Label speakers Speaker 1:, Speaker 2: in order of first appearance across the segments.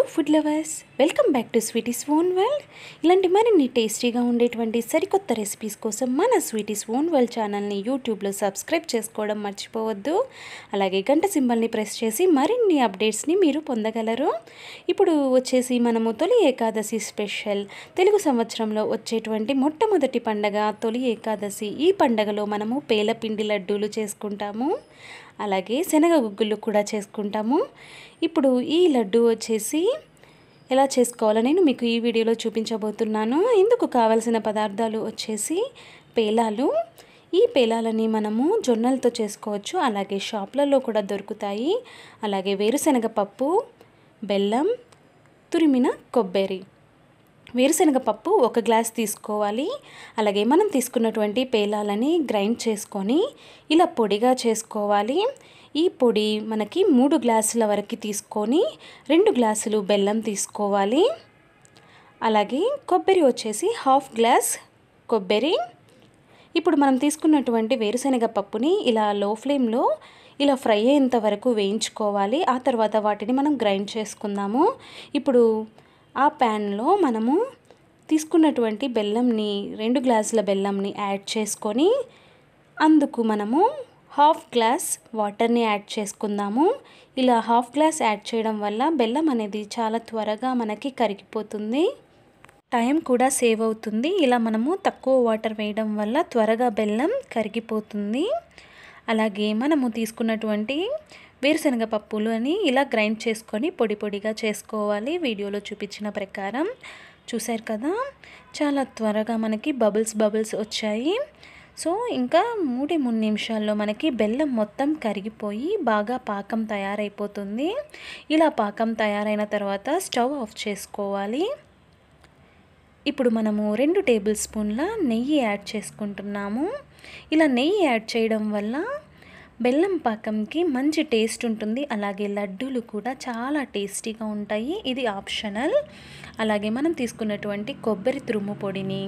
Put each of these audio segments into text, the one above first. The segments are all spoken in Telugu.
Speaker 1: Hello food lovers, welcome back to Sweety's own world. ఇలాంటి మరిన్ని టేస్టీగా ఉండేటువంటి సరికొత్త రెసిపీస్ కోసం మన స్వీటీస్ ఓన్ వరల్డ్ ఛానల్ని యూట్యూబ్లో సబ్స్క్రైబ్ చేసుకోవడం మర్చిపోవద్దు. అలాగే గంట సింబల్ని ప్రెస్ చేసి మరిన్ని అప్డేట్స్ని మీరు పొందగలరు. ఇప్పుడు వచ్చేసి మనము తొలి ఏకాదశి స్పెషల్ తెలుగు సంవత్సరంలో వచ్చేటువంటి మొట్టమొదటి పండగ తొలి ఏకాదశి. ఈ పండగలో మనము పేలపిండి లడ్డూలు చేసుకుంటాము, అలాగే శనగ గుగ్గులు కూడా చేసుకుంటాము. ఇప్పుడు ఈ లడ్డు వచ్చేసి ఎలా చేసుకోవాలో నేను మీకు ఈ వీడియోలో చూపించబోతున్నాను. ఇందుకు కావలసిన పదార్థాలు వచ్చేసి పేలాలు. ఈ పేలాలని మనము జొన్నలతో చేసుకోవచ్చు, అలాగే షాప్లలో కూడా దొరుకుతాయి. అలాగే వేరుశనగ పప్పు, బెల్లం, తురిమిన కొబ్బరి. వేరుశనగ పప్పు 1 గ్లాస్ తీసుకోవాలి. అలాగే మనం తీసుకున్నటువంటి పేలాలని గ్రైండ్ చేసుకొని ఇలా పొడిగా చేసుకోవాలి. ఈ పొడి మనకి 3 గ్లాసుల వరకు తీసుకొని 2 గ్లాసులు బెల్లం తీసుకోవాలి. అలాగే కొబ్బరి వచ్చేసి 1/2 గ్లాస్ కొబ్బరి. ఇప్పుడు మనం తీసుకున్నటువంటి వేరుశనగ పప్పుని ఇలా లో ఫ్లేమ్లో ఇలా ఫ్రై అయ్యేంత వరకు వేయించుకోవాలి. ఆ తర్వాత వాటిని మనం గ్రైండ్ చేసుకుందాము. ఇప్పుడు ఆ ప్యాన్లో మనము తీసుకున్నటువంటి బెల్లంని 2 గ్లాసుల బెల్లంని యాడ్ చేసుకొని అందుకు మనము 1/2 గ్లాస్ వాటర్ని యాడ్ చేసుకుందాము. ఇలా 1/2 గ్లాస్ యాడ్ చేయడం వల్ల బెల్లం అనేది చాలా త్వరగా మనకి కరిగిపోతుంది, టైం కూడా సేవ్ అవుతుంది. ఇలా మనము తక్కువ వాటర్ వేయడం వల్ల త్వరగా బెల్లం కరిగిపోతుంది. అలాగే మనము తీసుకున్నటువంటి వేరుశనగ పప్పులు అని ఇలా గ్రైండ్ చేసుకొని పొడి పొడిగా చేసుకోవాలి. వీడియోలో చూపించిన ప్రకారం చూశారు కదా, చాలా త్వరగా మనకి బబుల్స్ వచ్చాయి. సో ఇంకా 3 నిమిషాల్లో మనకి బెల్లం మొత్తం కరిగిపోయి బాగా పాకం తయారైపోతుంది. ఇలా పాకం తయారైన తర్వాత స్టవ్ ఆఫ్ చేసుకోవాలి. ఇప్పుడు మనము 2 టేబుల్ స్పూన్ల నెయ్యి యాడ్ చేసుకుంటున్నాము. ఇలా నెయ్యి యాడ్ చేయడం వల్ల బెల్లం పాకంకి మంచి టేస్ట్ ఉంటుంది. అలాగే లడ్డూలు కూడా చాలా టేస్టీగా ఉంటాయి. ఇది ఆప్షనల్. అలాగే మనం తీసుకున్నటువంటి కొబ్బరి తురుము పొడిని,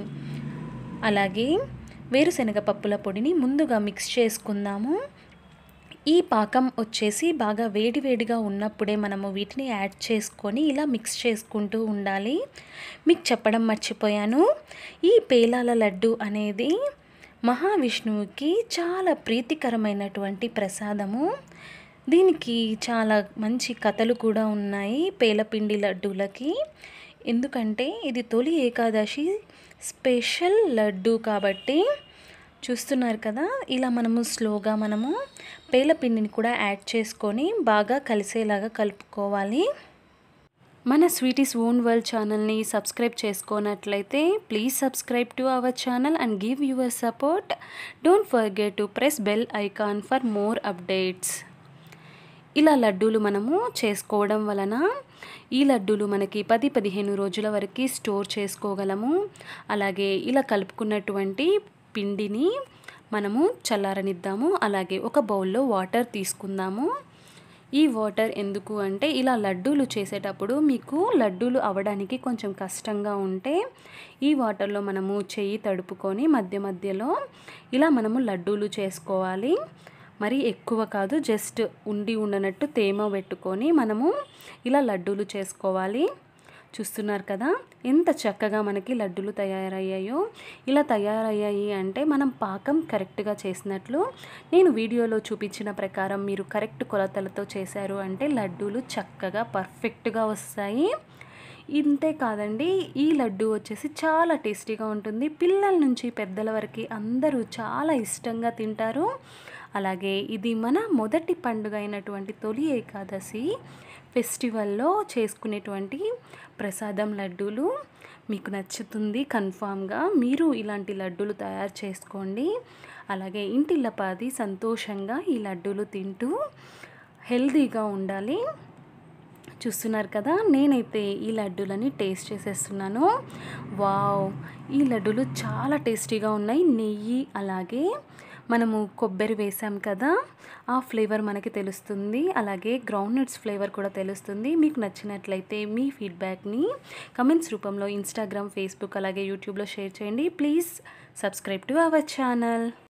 Speaker 1: అలాగే వేరుశనగ పప్పుల పొడిని ముందుగా మిక్స్ చేసుకుందాము. ఈ పాకం వచ్చేసి బాగా వేడివేడిగా ఉన్నప్పుడే మనము వీటిని యాడ్ చేసుకొని ఇలా మిక్స్ చేసుకుంటూ ఉండాలి. మీకు చెప్పడం మర్చిపోయాను, ఈ పేలాల లడ్డు అనేది మహావిష్ణువుకి చాలా ప్రీతికరమైనటువంటి ప్రసాదము. దీనికి చాలా మంచి కథలు కూడా ఉన్నాయి పేలపిండి లడ్డూలకి. ఎందుకంటే ఇది తొలి ఏకాదశి స్పెషల్ లడ్డు కాబట్టి. చూస్తున్నారు కదా, ఇలా మనము స్లోగా మనము పేలపిండిని కూడా యాడ్ చేసుకొని బాగా కలిసేలాగా కలుపుకోవాలి. మన స్వీటీస్ ఓన్ వరల్డ్ ఛానల్ని సబ్స్క్రైబ్ చేసుకోనట్లయితే please subscribe to our channel and give your support. Don't forget to press bell icon for more updates. ఇలా లడ్డూలు మనము చేసుకోవడం వలన ఈ లడ్డూలు మనకి 10-15 రోజుల వరకు స్టోర్ చేసుకోగలము. అలాగే ఇలా కలుపుకున్నటువంటి పిండిని మనము చల్లారనిద్దాము. అలాగే ఒక బౌల్లో వాటర్ తీసుకుందాము. ఈ వాటర్ ఎందుకు అంటే, ఇలా లడ్డూలు చేసేటప్పుడు మీకు లడ్డూలు అవ్వడానికి కొంచెం కష్టంగా ఉంటే ఈ వాటర్లో మనము చెయ్యి తడుపుకొని మధ్యలో ఇలా మనము లడ్డూలు చేసుకోవాలి. మరి ఎక్కువ కాదు, జస్ట్ ఉండనట్టు తేమ పెట్టుకొని మనము ఇలా లడ్డూలు చేసుకోవాలి. చూస్తున్నారు కదా ఎంత చక్కగా మనకి లడ్డూలు తయారయ్యాయో. ఇలా తయారయ్యాయి అంటే మనం పాకం కరెక్ట్గా చేసినట్లు. నేను వీడియోలో చూపించిన ప్రకారం మీరు కరెక్ట్ కొలతలతో చేశారు అంటే లడ్డూలు చక్కగా పర్ఫెక్ట్గా వస్తాయి. ఇంతే కాదండి, ఈ లడ్డు వచ్చేసి చాలా టేస్టీగా ఉంటుంది. పిల్లల నుంచి పెద్దల వరకు అందరూ చాలా ఇష్టంగా తింటారు. అలాగే ఇది మన మొదటి పండుగ అయినటువంటి తొలి ఏకాదశి ఫెస్టివల్లో చేసుకునేటువంటి ప్రసాదం లడ్డూలు. మీకు నచ్చుతుంది కన్ఫామ్గా. మీరు ఇలాంటి లడ్డూలు తయారు చేసుకోండి. అలాగే ఇంటిల్లపాది సంతోషంగా ఈ లడ్డూలు తింటూ హెల్తీగా ఉండాలి. చూస్తున్నారు కదా, నేనైతే ఈ లడ్డూలని టేస్ట్ చేసేస్తున్నాను. వావ్, ఈ లడ్డూలు చాలా టేస్టీగా ఉన్నాయి. నెయ్యి అలాగే మనము కొబ్బరి వేసాం కదా, ఆ ఫ్లేవర్ మనకి తెలుస్తుంది. అలాగే గ్రౌండ్నట్స్ ఫ్లేవర్ కూడా తెలుస్తుంది. మీకు నచ్చినట్లయితే మీ ఫీడ్బ్యాక్ని కమెంట్స్ రూపంలో ఇన్స్టాగ్రామ్, ఫేస్బుక్ అలాగే యూట్యూబ్లో షేర్ చేయండి. Please subscribe to our channel.